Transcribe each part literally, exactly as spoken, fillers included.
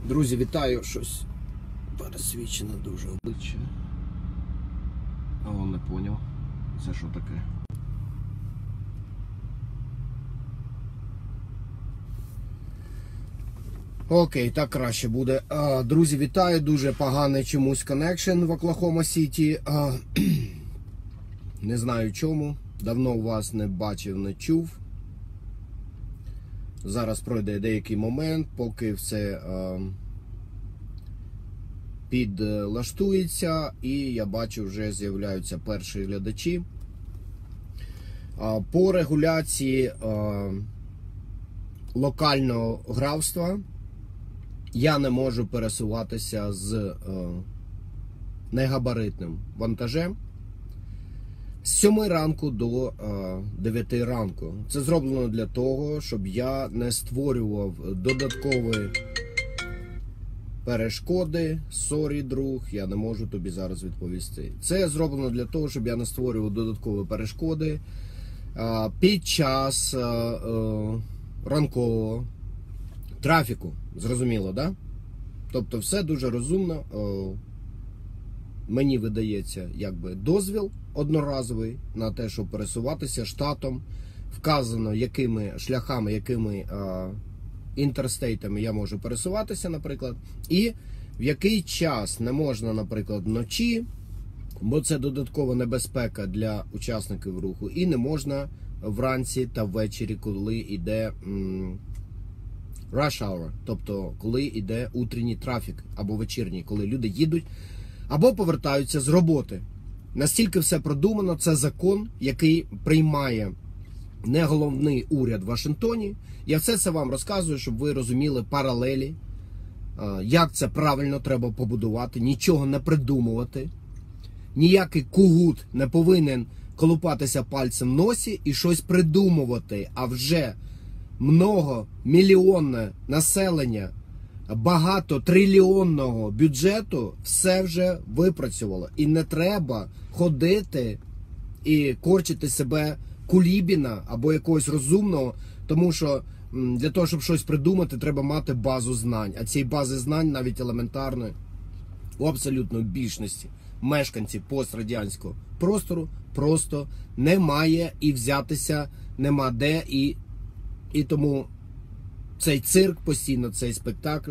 Друзі, вітаю, щось пересвічене дуже обличчя. А он не поняв, це що таке. Окей, так краще буде. А, друзі, вітаю, дуже поганий чомусь коннекшн в Оклахома Сіті. А, не знаю чому, давно вас не бачив, не чув. Зараз пройде деякий момент, поки все а, підлаштується, і я бачу, вже з'являються перші глядачі. А, по регуляції а, локального графства я не можу пересуватися з а, негабаритним вантажем з сьомої ранку до а, дев'яти ранку. Це зроблено для того, щоб я не створював додаткові перешкоди. Сорі, друг, я не можу тобі зараз відповісти. Це зроблено для того, щоб я не створював додаткові перешкоди а, під час а, а, ранкового трафіку. Зрозуміло, да? Тобто все дуже розумно. А, мені видається, якби дозвіл одноразовий на те, щоб пересуватися штатом. Вказано, якими шляхами, якими а, інтерстейтами я можу пересуватися, наприклад. І в який час не можна, наприклад, вночі, бо це додаткова небезпека для учасників руху. І не можна вранці та ввечері, коли йде м, rush hour, тобто коли йде утренній трафік, або вечірній, коли люди їдуть або повертаються з роботи. Настільки все продумано, це закон, який приймає не головний уряд в Вашингтоні. Я все це вам розказую, щоб ви розуміли паралелі, як це правильно треба побудувати, нічого не придумувати. Ніякий кугут не повинен колупатися пальцем в носі і щось придумувати, а вже многомільйонне населення, багатотрильйонного бюджету все вже випрацювало. І не треба ходити і корчити себе Кулібіна або якогось розумного, тому що для того, щоб щось придумати, треба мати базу знань. А цієї бази знань, навіть елементарної, у абсолютної більшості мешканців пострадянського простору просто немає, і взятися нема де, і, і тому цей цирк постійно, цей спектакль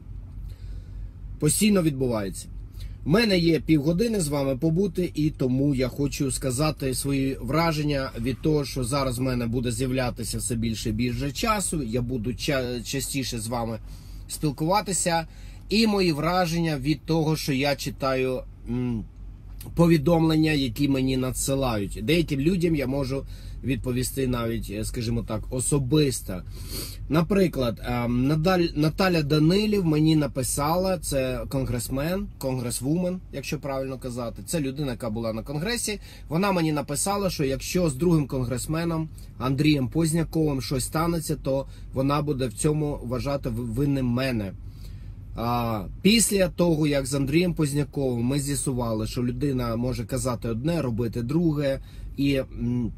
постійно відбувається. У мене є півгодини з вами побути, і тому я хочу сказати свої враження від того, що зараз в мене буде з'являтися все більше і більше часу, я буду ча частіше з вами спілкуватися, і мої враження від того, що я читаю м, повідомлення, які мені надсилають. Деяким людям я можу відповісти навіть, скажімо так, особисто. Наприклад, Наталя Данилів мені написала, це конгресмен, конгресвумен, якщо правильно казати. Це людина, яка була на конгресі. Вона мені написала, що якщо з другим конгресменом Андрієм Позняковим щось станеться, то вона буде в цьому вважати винним мене. А, після того, як з Андрієм Позняковим ми з'ясували, що людина може казати одне, робити друге, і м,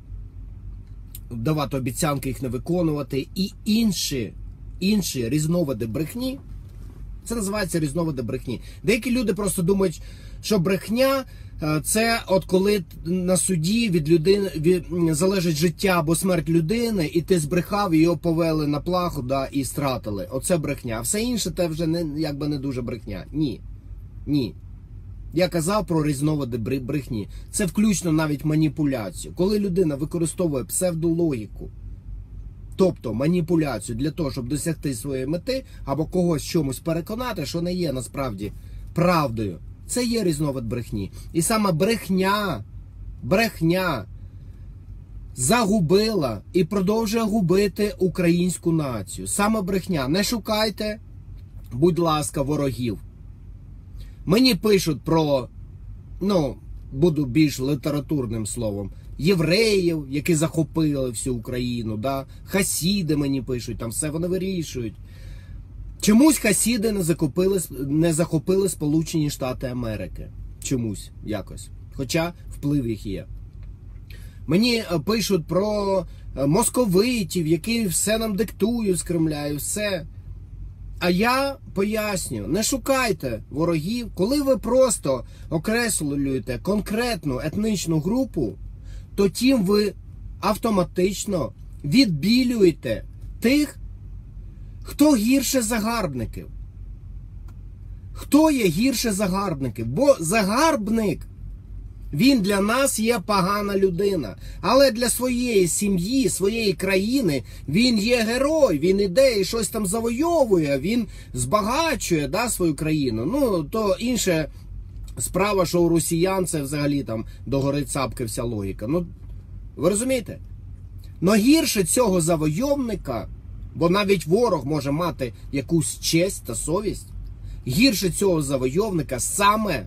давати обіцянки, їх не виконувати, і інші, інші різновиди брехні, це називається різновиди брехні. Деякі люди просто думають, що брехня – це от коли на суді від людини від, залежить життя або смерть людини, і ти збрехав, і його повели на плаху, да, і стратили. Оце брехня. А все інше – це вже не, якби не дуже брехня. Ні. Ні. Я казав про різновиди брехні. Це включно навіть маніпуляцію. Коли людина використовує псевдологіку, тобто маніпуляцію для того, щоб досягти своєї мети, або когось чомусь переконати, що не є насправді правдою, це є різновид брехні. І саме брехня, брехня загубила і продовжує губити українську націю. Саме брехня. Не шукайте, будь ласка, ворогів. Мені пишуть про, ну, буду більш літературним словом, євреїв, які захопили всю Україну, да? Хасіди мені пишуть, там все вони вирішують. Чомусь хасіди не захопили, не захопили Сполучені Штати Америки. Чомусь, якось. Хоча вплив їх є. Мені пишуть про московитів, які все нам диктують з Кремля і все. А я поясню, не шукайте ворогів, коли ви просто окреслюєте конкретну етнічну групу, то тим ви автоматично відбілюєте тих, хто гірше загарбників. Хто є гірше загарбників? Бо загарбник, він для нас є погана людина. Але для своєї сім'ї, своєї країни, він є герой. Він іде і щось там завойовує, він збагачує, да, свою країну. Ну, то інша справа, що у росіян це взагалі там догори цапки вся логіка. Ну, ви розумієте? Но гірше цього завойовника, бо навіть ворог може мати якусь честь та совість, гірше цього завойовника саме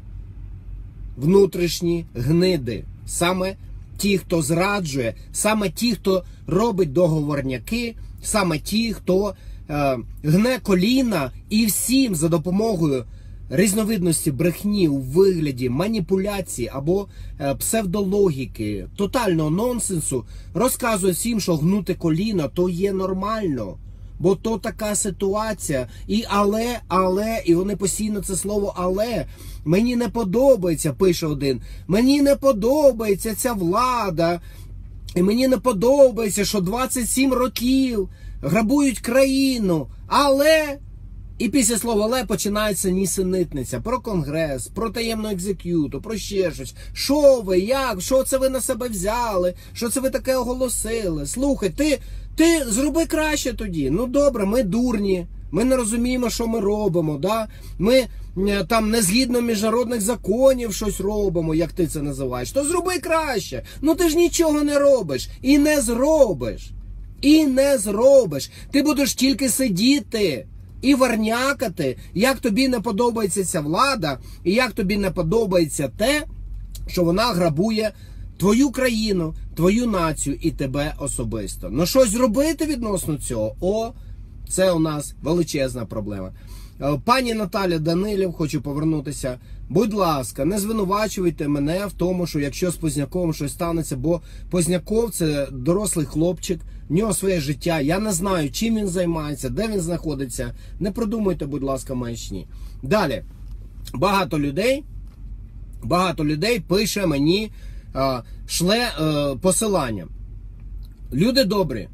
внутрішні гниди, саме ті, хто зраджує, саме ті, хто робить договорняки, саме ті, хто е, гне коліна і всім за допомогою різновидності брехні у вигляді маніпуляції або е, псевдологіки, тотального нонсенсу, розказує всім, що гнути коліна то є нормально. Бо то така ситуація. І але, але, і вони постійно це слово але. Мені не подобається, пише один, мені не подобається ця влада. І мені не подобається, що двадцять сім років грабують країну. Але... І після слова «але» починається нісенітниця про Конгрес, про таємну екзекюту, про ще щось. Що ви, як, що це ви на себе взяли, що це ви таке оголосили? Слухай, ти, ти зроби краще тоді. Ну добре, ми дурні, ми не розуміємо, що ми робимо, да? Ми там не згідно міжнародних законів щось робимо, як ти це називаєш. То зроби краще. Ну ти ж нічого не робиш і не зробиш. І не зробиш. Ти будеш тільки сидіти і варнякати, як тобі не подобається ця влада, і як тобі не подобається те, що вона грабує твою країну, твою націю і тебе особисто. Ну щось зробити відносно цього, о, це у нас величезна проблема. Пані Наталя Данилів, хочу повернутися. Будь ласка, не звинувачуйте мене в тому, що якщо з Позняком щось станеться, бо Позняков – це дорослий хлопчик, в нього своє життя, я не знаю, чим він займається, де він знаходиться. Не продумуйте, будь ласка, маячні. Далі, багато людей, багато людей пише мені, шле посилання. Люди добрі,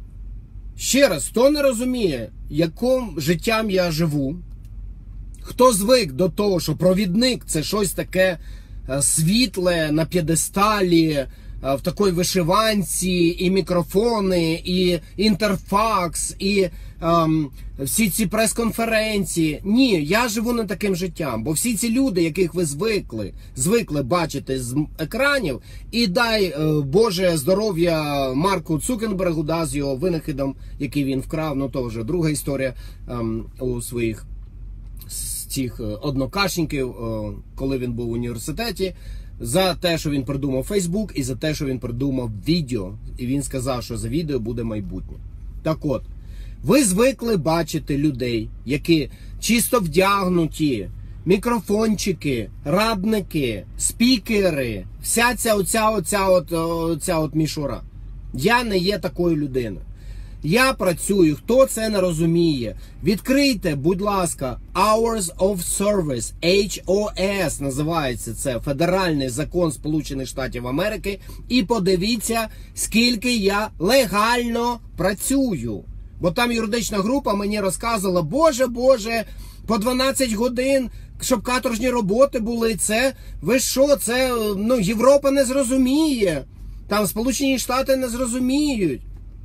ще раз, хто не розуміє, яким життям я живу, хто звик до того, що провідник – це щось таке світле, на п'єдесталі, в такій вишиванці, і мікрофони, і інтерфакс, і ем, всі ці прес-конференції. Ні, я живу не таким життям, бо всі ці люди, яких ви звикли, звикли бачити з екранів, і дай е, Боже здоров'я Марку Цукербергу, да, з його винахідом, який він вкрав, ну то вже друга історія ем, у своїх цих однокашників, коли він був в університеті, за те, що він придумав Фейсбук, і за те, що він придумав відео. І він сказав, що за відео буде майбутнє. Так от, ви звикли бачити людей, які чисто вдягнуті, мікрофончики, радники, спікери, вся ця оця, оця, от, оця от мішура. Я не є такою людиною. Я працюю, хто це не розуміє. Відкрийте, будь ласка, Hours of Service, ейч о ес називається це, Федеральний закон Сполучених Штатів Америки, і подивіться, скільки я легально працюю. Бо там юридична група мені розказувала, боже, боже, по дванадцять годин, щоб каторжні роботи були, це, ви що, це, ну, Європа не зрозуміє, там Сполучені Штати не зрозуміють.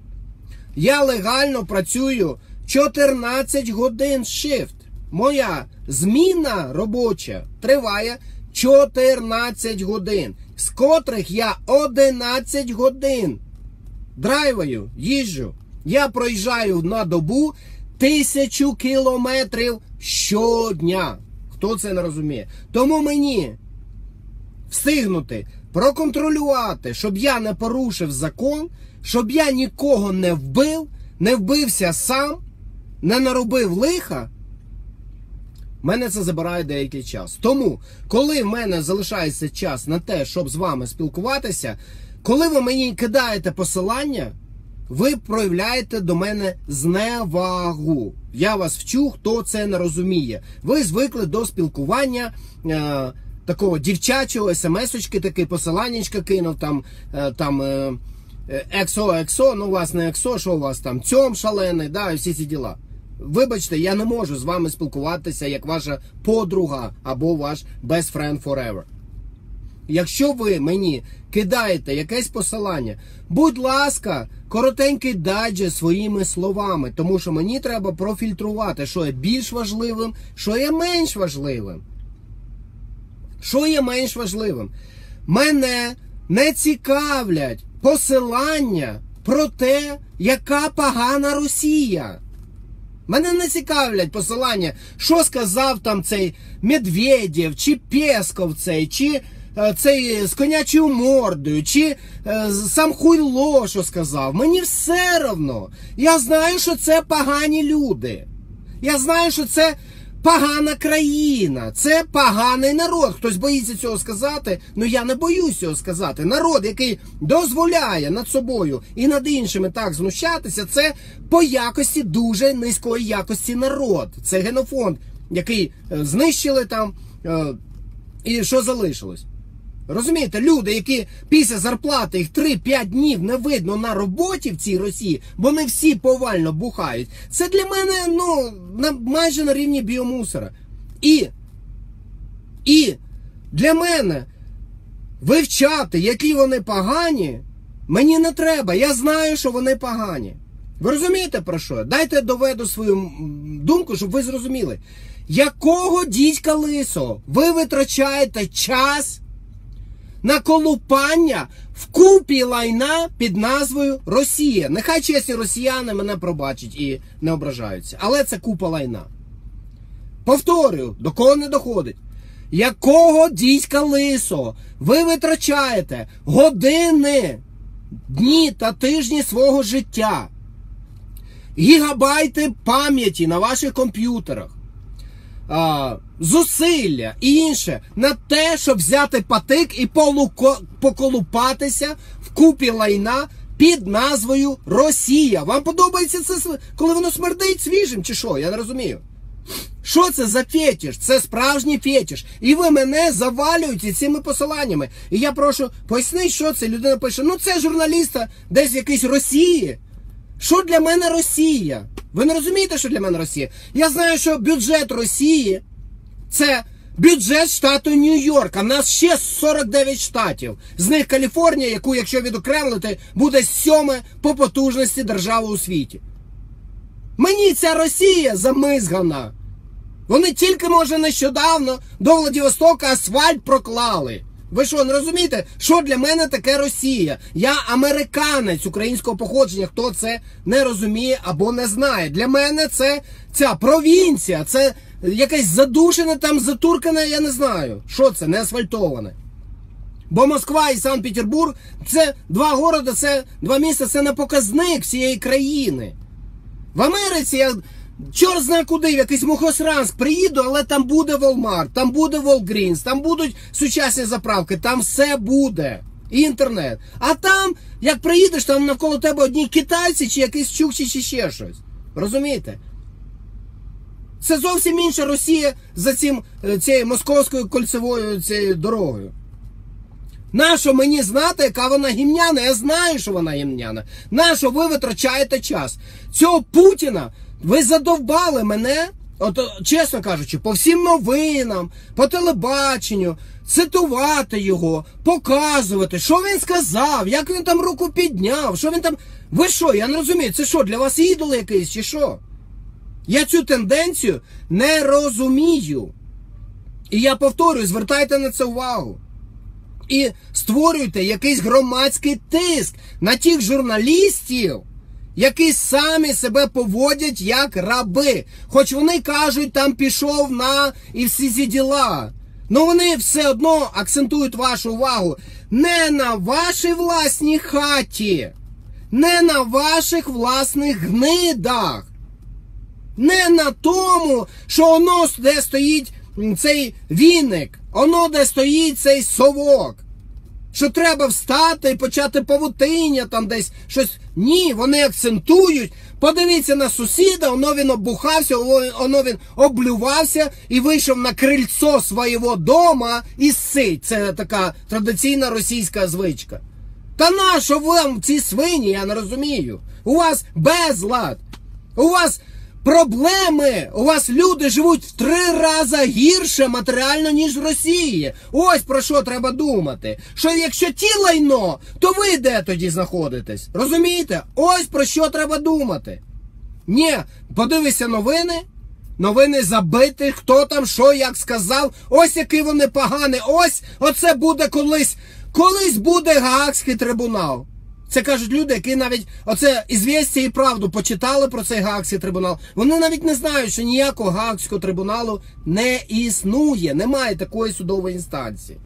Я легально працюю чотирнадцять годин shift. Моя зміна робоча триває чотирнадцять годин, з котрих я одинадцять годин драйваю, їжджу. Я проїжджаю на добу тисячу кілометрів щодня. Хто це не розуміє? Тому мені встигнути проконтролювати, щоб я не порушив закон, щоб я нікого не вбив, не вбився сам, не наробив лиха, мене це забирає деякий час. Тому, коли в мене залишається час на те, щоб з вами спілкуватися, коли ви мені кидаєте посилання, ви проявляєте до мене зневагу. Я вас вчу, хто це не розуміє. Ви звикли до спілкування е, такого дівчачого, смс-очки, такий посиланнячка кинув, там, е, там е, ексо, ексо, ну у вас не ексо, що у вас там, цьом шалений, да, і всі ці діла. Вибачте, я не можу з вами спілкуватися як ваша подруга або ваш best friend forever. Якщо ви мені кидаєте якесь посилання, будь ласка, коротенький дайджест своїми словами, тому що мені треба профільтрувати, що є більш важливим, що є менш важливим. Що є менш важливим? Мене не цікавлять посилання про те, яка погана Росія. Мене не цікавлять посилання, що сказав там цей Медведєв, чи Пєсков цей, чи е, цей з конячою мордою, чи е, сам Хуйло, що сказав. Мені все одно. Я знаю, що це погані люди. Я знаю, що це погана країна, це поганий народ. Хтось боїться цього сказати, але я не боюсь цього сказати. Народ, який дозволяє над собою і над іншими так знущатися, це по якості дуже низької якості народ. Це генофонд, який знищили там, і що залишилось. Розумієте, люди, які після зарплати їх три-п'ять днів не видно на роботі в цій Росії, бо не всі повально бухають, це для мене, ну, на, майже на рівні біомусора. І, і для мене вивчати, які вони погані, мені не треба. Я знаю, що вони погані. Ви розумієте про що? Дайте доведу свою думку, щоб ви зрозуміли. Якого дідька лисого ви витрачаєте час на колупання в купі лайна під назвою Росія? Нехай чесні росіяни мене пробачать і не ображаються. Але це купа лайна. Повторюю, до кого не доходить. Якого дідька лисого ви витрачаєте години, дні та тижні свого життя, гігабайти пам'яті на ваших комп'ютерах, А, зусилля і інше на те, щоб взяти патик і полуко, поколупатися в купі лайна під назвою Росія? Вам подобається це, коли воно смердить свіжим, чи що? Я не розумію. Що це за фетиш? Це справжній фетиш. І ви мене завалюєте цими посиланнями. І я прошу, поясніть, що це. Людина пише, ну це журналіста десь в якійсь Росії. Що для мене Росія? Ви не розумієте, що для мене Росія? Я знаю, що бюджет Росії – це бюджет штату Нью-Йорк. А в нас ще сорок дев'ять штатів. З них Каліфорнія, яку, якщо відокремлити, буде сьоме по потужності держава у світі. Мені ця Росія замизгана. Вони тільки, може, нещодавно до Владивостока асфальт проклали. Ви що, не розумієте, що для мене таке Росія? Я американець українського походження, хто це не розуміє або не знає. Для мене це ця провінція, це якесь задушене там, затуркане, я не знаю. Що це, не асфальтоване. Бо Москва і Санкт-Петербург, це два города, це два міста, це не показник всієї країни. В Америці я чорт знає куди, в якийсь Мухосранск приїду, але там буде Walmart, там буде Walgreens, там будуть сучасні заправки, там все буде. І інтернет. А там, як приїдеш, там навколо тебе одні китайці, чи якийсь чукчі, чи ще щось. Розумієте? Це зовсім інша Росія за цим, цією московською кольцевою цією дорогою. Нащо мені знати, яка вона гімняна? Я знаю, що вона гімняна. Нащо ви витрачаєте час? Цього Путіна ви задовбали мене, от, чесно кажучи, по всім новинам, по телебаченню, цитувати його, показувати, що він сказав, як він там руку підняв, що він там... Ви що, я не розумію, це що, для вас ідол якийсь, чи що? Я цю тенденцію не розумію. І я повторюю, звертайте на це увагу. І створюйте якийсь громадський тиск на тих журналістів, які самі себе поводять як раби. Хоч вони кажуть, там пішов на і всі ці діла. Но вони все одно акцентують вашу увагу не на вашій власній хаті, не на ваших власних гнидах, не на тому, що воно, де стоїть цей віник, воно, де стоїть цей совок. що треба встати і почати павутиння там десь щось. Ні, вони акцентують. Подивіться на сусіда, воно він оббухався, воно він облювався і вийшов на крильцо свого дома і сить. Це така традиційна російська звичка. Та нащо вам ці свині, я не розумію. У вас безлад, у вас проблеми, у вас люди живуть в три рази гірше матеріально, ніж в Росії. Ось про що треба думати. Що якщо ті лайно, то ви де тоді знаходитесь? Розумієте? Ось про що треба думати. Ні, подивися новини, новини забитих, хто там, що, як сказав, ось який вони погані, ось, оце буде колись, колись буде Гаазький трибунал. Це кажуть люди, які навіть оце «Ізвєстя» і «Правду» почитали про цей Гаазький трибунал. Вони навіть не знають, що ніякого Гаазького трибуналу не існує. Немає такої судової інстанції.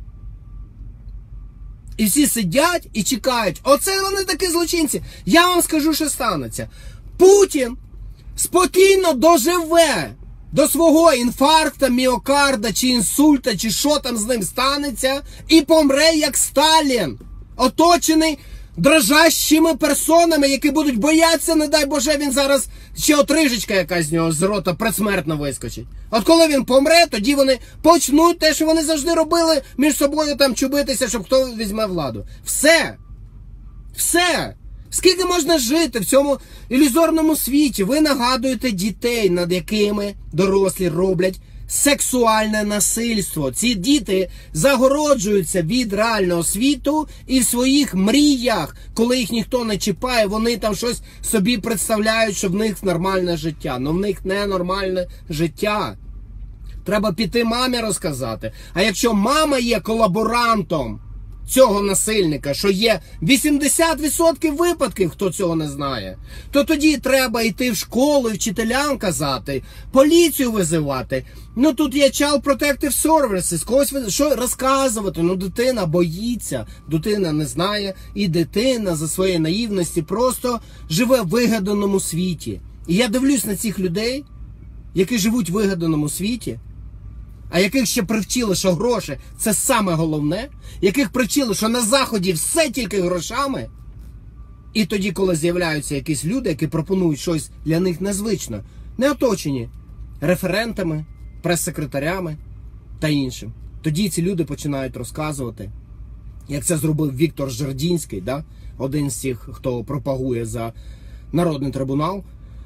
І всі сидять і чекають. Оце вони такі злочинці. Я вам скажу, що станеться. Путін спокійно доживе до свого інфаркта, міокарда, чи інсульта, чи що там з ним станеться, і помре як Сталін, оточений дрожащими персонами, які будуть боятися, не дай Боже, він зараз ще отрижечка якась з нього з рота предсмертно вискочить. От коли він помре, тоді вони почнуть те, що вони завжди робили, між собою там чубитися, щоб хто візьме владу. Все. Все. Скільки можна жити в цьому ілюзорному світі? Ви нагадуєте дітей, над якими дорослі роблять сексуальне насильство. Ці діти загороджуються від реального світу і в своїх мріях, коли їх ніхто не чіпає, вони там щось собі представляють, що в них нормальне життя. Но в них не нормальне життя. Треба піти мамі розказати. А якщо мама є колаборантом цього насильника, що є вісімдесят відсотків випадків, хто цього не знає, то тоді треба йти в школу і вчителям казати, поліцію визивати. Ну тут є Child Protective Services, когось що розказувати. Ну дитина боїться, дитина не знає, і дитина за своєї наївності просто живе в вигаданому світі. І я дивлюсь на цих людей, які живуть в вигаданому світі, а яких ще привчили, що гроші – це саме головне, яких привчили, що на Заході все тільки грошами, і тоді, коли з'являються якісь люди, які пропонують щось для них незвичне, не оточені референтами, прес-секретарями та іншим, тоді ці люди починають розказувати, як це зробив Віктор Жирдінський, да? Один з тих, хто пропагує за Народний трибунал,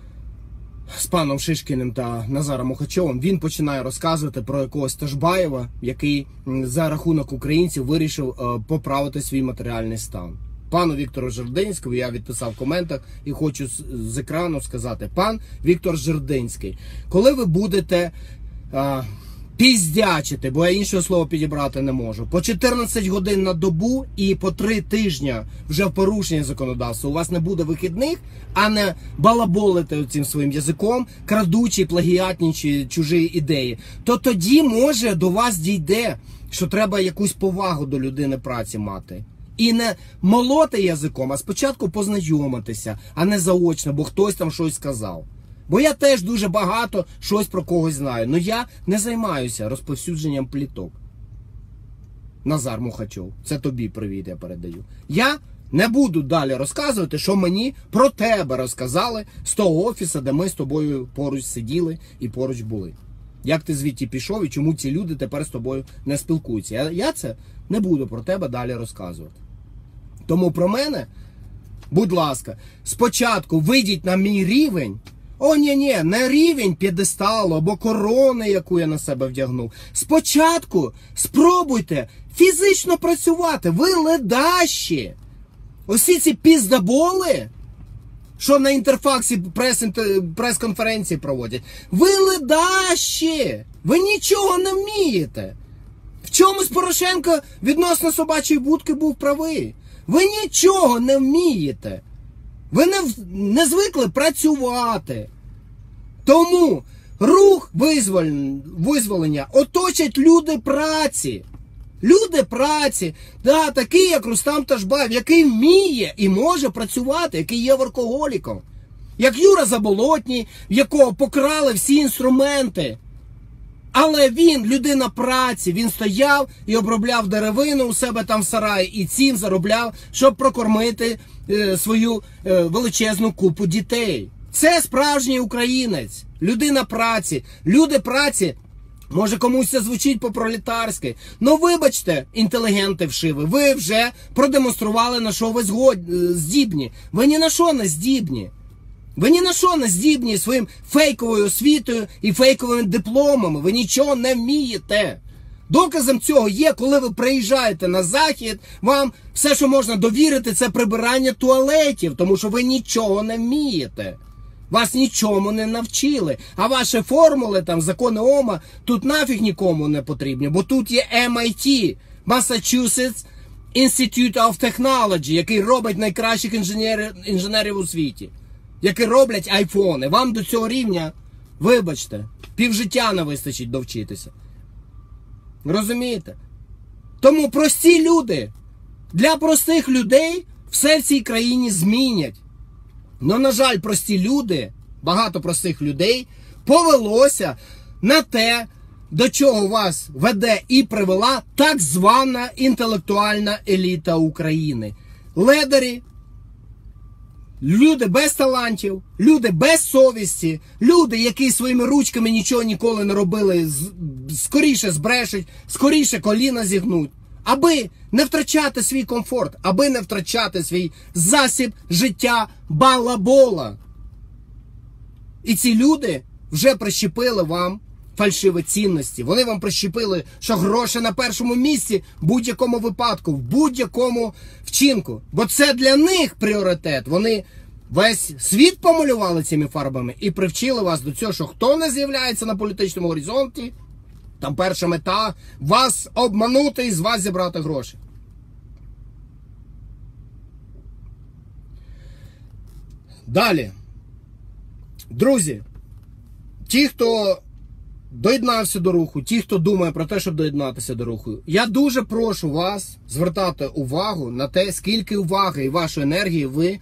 з паном Шишкіним та Назаром Мухачовим. Він починає розказувати про якогось Ташбаєва, який за рахунок українців вирішив е, поправити свій матеріальний стан. Пану Віктору Жирдинському я відписав в коментах і хочу з, з екрану сказати: пан Віктор Жирдинський, коли ви будете е, піздячити, бо я іншого слова підібрати не можу, по чотирнадцять годин на добу і по три тижні вже в порушенні законодавства, у вас не буде вихідних, а не балаболити цим своїм язиком, крадучи, плагіатнічі чужі ідеї, то тоді, може, до вас дійде, що треба якусь повагу до людини праці мати. І не молоти язиком, а спочатку познайомитися, а не заочно, бо хтось там щось сказав. Бо я теж дуже багато щось про когось знаю, але я не займаюся розповсюдженням пліток. Назар Мухачов, це тобі привіт я передаю. Я не буду далі розказувати, що мені про тебе розказали з того офісу, де ми з тобою поруч сиділи і поруч були. Як ти звідти пішов і чому ці люди тепер з тобою не спілкуються. Я, я це не буду про тебе далі розказувати. Тому про мене, будь ласка, спочатку вийдіть на мій рівень. О, ні-ні, не рівень п'єдесталу або корони, яку я на себе вдягнув. Спочатку спробуйте фізично працювати. Ви ледащі. Усі ці піздаболи, що на інтерфаксі прес-конференції проводять. Ви ледащі. Ви нічого не вмієте. В чомусь Порошенко відносно собачої будки був правий. Ви нічого не вмієте. Ви не, не звикли працювати. Тому рух визволення, визволення оточать люди праці. Люди праці, да, такий як Рустам Ташбаєв, який вміє і може працювати, який є воркоголіком. Як Юра Заболотній, в якого покрали всі інструменти Але він, людина праці, він стояв і обробляв деревину у себе там в сараї і цим заробляв, щоб прокормити е, свою е, величезну купу дітей. Це справжній українець, людина праці, люди праці. Може комусь це звучить по-пролетарськи. Ну вибачте, інтелігенти вшиви, ви вже продемонстрували, на що ви згод... здібні. Ви ні на що не здібні. Ви ні на що не здібні своїм фейковою освітою і фейковими дипломами. Ви нічого не вмієте. Доказом цього є, коли ви приїжджаєте на Захід, вам все, що можна довірити, це прибирання туалетів, тому що ви нічого не вмієте. Вас нічому не навчили. А ваші формули, там, закони Ома, тут нафіг нікому не потрібні. Бо тут є ем ай ті, Massachusetts Institute of Technology, який робить найкращих інженерів, інженерів у світі. Які роблять айфони. Вам до цього рівня, вибачте, півжиття не вистачить довчитися. Розумієте? Тому прості люди, для простих людей все в цій країні змінять. Но, на жаль, прості люди, багато простих людей повелося на те, до чого вас веде і привела так звана інтелектуальна еліта України. Ледарі, люди без талантів, люди без совісті, люди, які своїми ручками нічого ніколи не робили, скоріше збрешуть, скоріше коліна зігнуть. Аби не втрачати свій комфорт, аби не втрачати свій засіб життя балабола. І ці люди вже прищепили вам фальшиві цінності. Вони вам прищепили, що гроші на першому місці в будь-якому випадку, в будь-якому вчинку. Бо це для них пріоритет. Вони весь світ помалювали цими фарбами і привчили вас до цього, що хто не з'являється на політичному горизонті, там перша мета – вас обманути і з вас зібрати гроші. Далі. Друзі, ті, хто доєднався до руху, ті, хто думає про те, щоб доєднатися до руху, я дуже прошу вас звертати увагу на те, скільки уваги і вашої енергії ви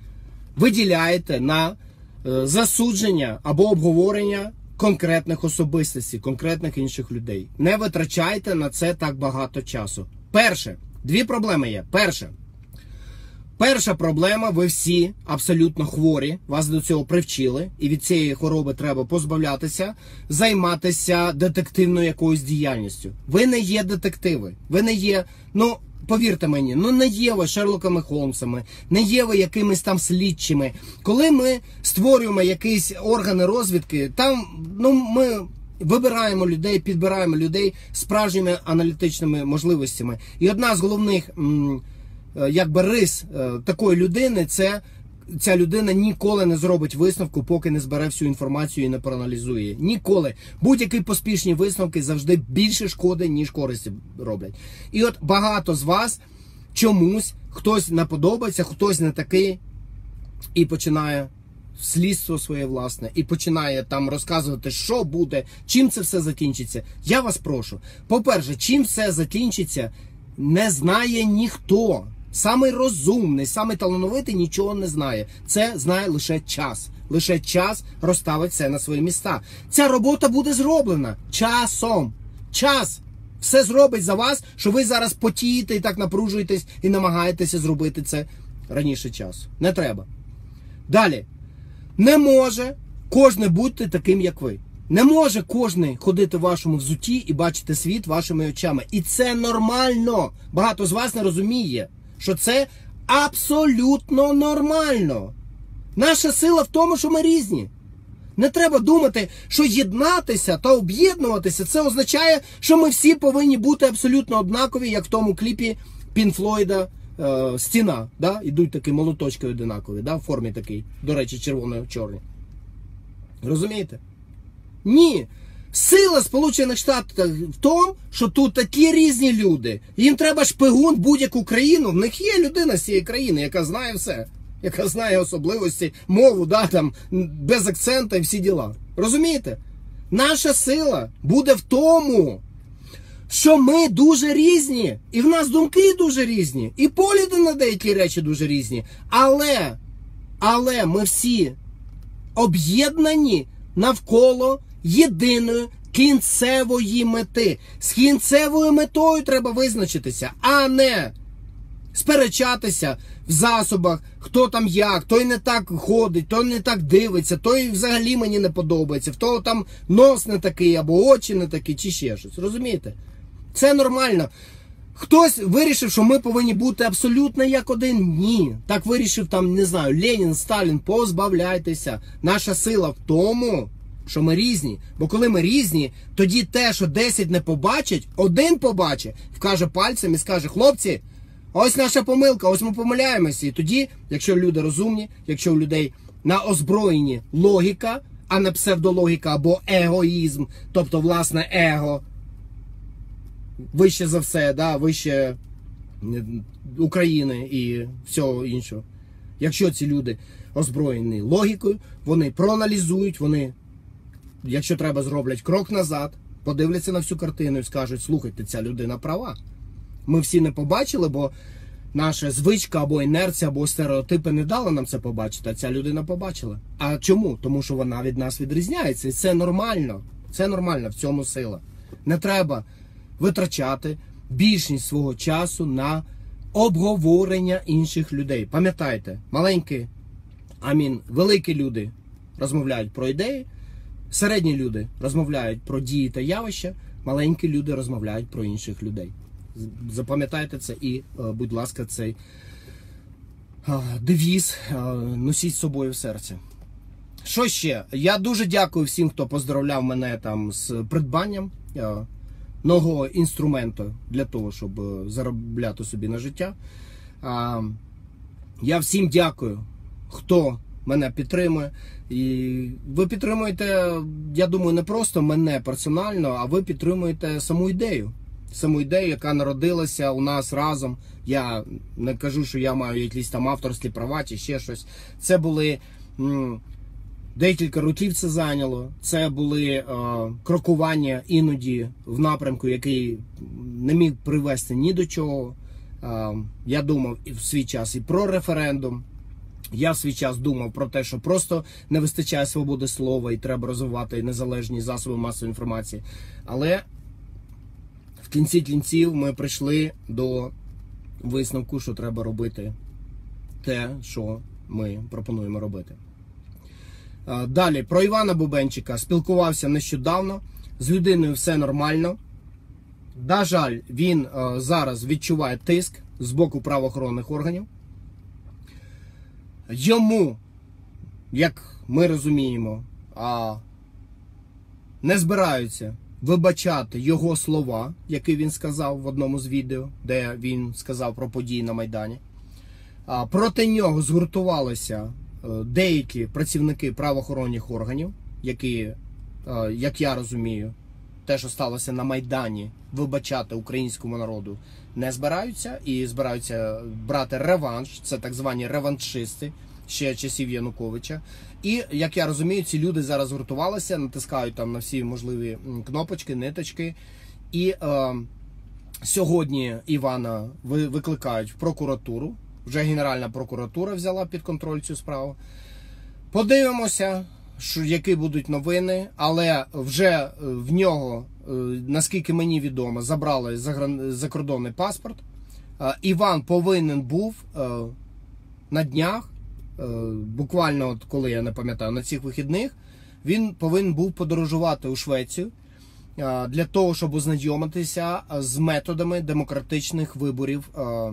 виділяєте на засудження або обговорення конкретних особистостей, конкретних інших людей. Не витрачайте на це так багато часу. Перше, дві проблеми є. Перше. Перша проблема, ви всі абсолютно хворі, вас до цього привчили, і від цієї хвороби треба позбавлятися, займатися детективною якоюсь діяльністю. Ви не є детективи, ви не є, ну, повірте мені, ну не є ви Шерлоками Холмсами, не є ви якимись там слідчими. Коли ми створюємо якісь органи розвідки, там, ну, ми вибираємо людей, підбираємо людей з справжніми аналітичними можливостями. І одна з головних, якби, рис такої людини, це ця людина ніколи не зробить висновку, поки не збере всю інформацію і не проаналізує. Ніколи. Будь-які поспішні висновки завжди більше шкоди, ніж користі роблять. І от багато з вас чомусь, хтось не подобається, хтось не такий, і починає слідство своє власне, і починає там розказувати, що буде, чим це все закінчиться. Я вас прошу, по-перше, чим все закінчиться, не знає ніхто. Самий розумний, самий талановитий нічого не знає. Це знає лише час. Лише час розставить все на свої місця. Ця робота буде зроблена часом. Час все зробить за вас, що ви зараз потієте і так напружуєтесь і намагаєтеся зробити це раніше часу. Не треба. Далі. Не може кожен бути таким, як ви. Не може кожен ходити в вашому взутті і бачити світ вашими очами. І це нормально. Багато з вас не розуміє, що це абсолютно нормально. Наша сила в тому, що ми різні. Не треба думати, що єднатися та об'єднуватися, це означає, що ми всі повинні бути абсолютно однакові, як в тому кліпі Пінк Флойда е, «Стіна». Да? Ідуть такі молоточки одинакові, да? В формі такій, до речі, червоно-чорні. Розумієте? Ні. Сила Сполучених Штатів в тому, що тут такі різні люди. Їм треба шпигун в будь-яку країну. В них є людина з цієї країни, яка знає все. Яка знає особливості, мову, да, там, без акцента і всі діла. Розумієте? Наша сила буде в тому, що ми дуже різні. І в нас думки дуже різні. І погляди на деякі речі дуже різні. Але, але ми всі об'єднані навколо єдиної кінцевої мети. З кінцевою метою треба визначитися, а не сперечатися в засобах, хто там як, той не так ходить, той не так дивиться, той взагалі мені не подобається, в того там нос не такий, або очі не такі, чи ще щось. Розумієте? Це нормально. Хтось вирішив, що ми повинні бути абсолютно як один. Ні. Так вирішив там, не знаю, Ленін, Сталін, позбавляйтеся. Наша сила в тому, що ми різні. Бо коли ми різні, тоді те, що десять не побачать, один побачить, вкаже пальцем і скаже: хлопці, ось наша помилка, ось ми помиляємося. І тоді, якщо люди розумні, якщо у людей на озброєнні логіка, а не псевдологіка або егоїзм, тобто власне его, вище за все, да, вище України і всього іншого. Якщо ці люди озброєні логікою, вони проаналізують, вони, якщо треба, зроблять крок назад, подивляться на всю картину і скажуть: слухайте, ця людина права. Ми всі не побачили, бо наша звичка або інерція, або стереотипи не дали нам це побачити, а ця людина побачила. А чому? Тому що вона від нас відрізняється. І це нормально. Це нормально, в цьому сила. Не треба витрачати більшість свого часу на обговорення інших людей. Пам'ятайте, маленькі, амін, великі люди розмовляють про ідеї, середні люди розмовляють про дії та явища, маленькі люди розмовляють про інших людей. Запам'ятайте це і, будь ласка, цей девіз носіть з собою в серці. Що ще? Я дуже дякую всім, хто поздравляв мене там з придбанням нового інструменту для того, щоб заробляти собі на життя. Я всім дякую, хто мене підтримує. І ви підтримуєте, я думаю, не просто мене персонально, а ви підтримуєте саму ідею. Саму ідею, яка народилася у нас разом. Я не кажу, що я маю якісь там авторські права чи ще щось. Це були... М Декілька років це зайняло. Це були е, крокування іноді в напрямку, який не міг привести ні до чого. Е, я думав в свій час і про референдум. Я в свій час думав про те, що просто не вистачає свободи слова і треба розвивати незалежні засоби масової інформації. Але в кінці кінців ми прийшли до висновку, що треба робити те, що ми пропонуємо робити. Далі, про Івана Бубенчика. Спілкувався нещодавно. З людиною все нормально. На жаль, він е, зараз відчуває тиск з боку правоохоронних органів. Йому, як ми розуміємо, а, не збираються вибачати його слова, які він сказав в одному з відео, де він сказав про події на Майдані. А, проти нього згуртувалися деякі працівники правоохоронних органів, які, як я розумію, те, що сталося на Майдані, вибачати українському народу не збираються і збираються брати реванш, це так звані реваншисти, ще часів Януковича. І, як я розумію, ці люди зараз згуртувалися, натискають там на всі можливі кнопочки, ниточки. І е, сьогодні Івана викликають в прокуратуру. Вже Генеральна прокуратура взяла під контроль цю справу. Подивимося, що, які будуть новини, але вже в нього, наскільки мені відомо, забрали закордонний паспорт. Іван повинен був на днях, буквально от коли, я не пам'ятаю, на цих вихідних, він повинен був подорожувати у Швецію для того, щоб ознайомитися з методами демократичних виборів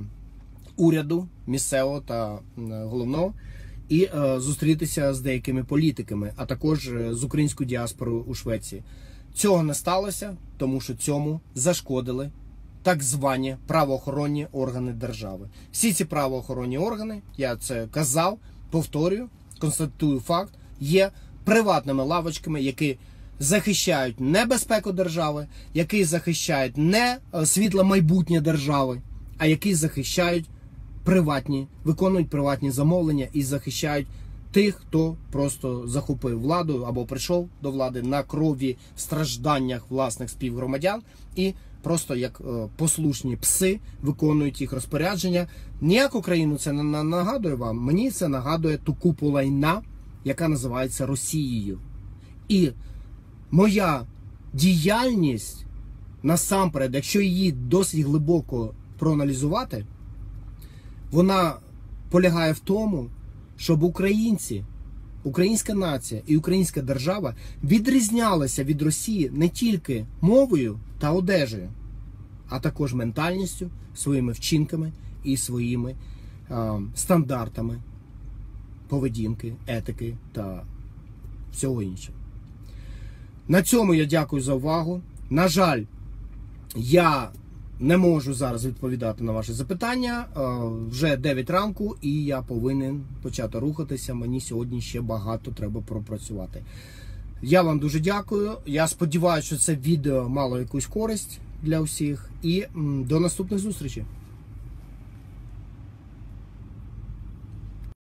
уряду місцевого та головного і е, зустрітися з деякими політиками, а також з українською діаспорою у Швеції. Цього не сталося, тому що цьому зашкодили так звані правоохоронні органи держави. Всі ці правоохоронні органи, я це казав, повторюю, констатую факт, є приватними лавочками, які захищають не безпеку держави, які захищають не світле майбутнє держави, а які захищають приватні, виконують приватні замовлення і захищають тих, хто просто захопив владу або прийшов до влади на крові, стражданнях власних співгромадян і просто як е, послушні пси виконують їх розпорядження. Ніяку країну це не нагадує вам, мені це нагадує ту купу лайна, яка називається Росією. І моя діяльність, насамперед, якщо її досить глибоко проаналізувати, вона полягає в тому, щоб українці, українська нація і українська держава відрізнялися від Росії не тільки мовою та одежею, а також ментальністю, своїми вчинками і своїми е, стандартами поведінки, етики та всього іншого. На цьому я дякую за увагу. На жаль, я не можу зараз відповідати на ваші запитання. Вже дев'ять ранку і я повинен почати рухатися. Мені сьогодні ще багато треба пропрацювати. Я вам дуже дякую. Я сподіваюся, що це відео мало якусь користь для всіх. І до наступних зустрічей.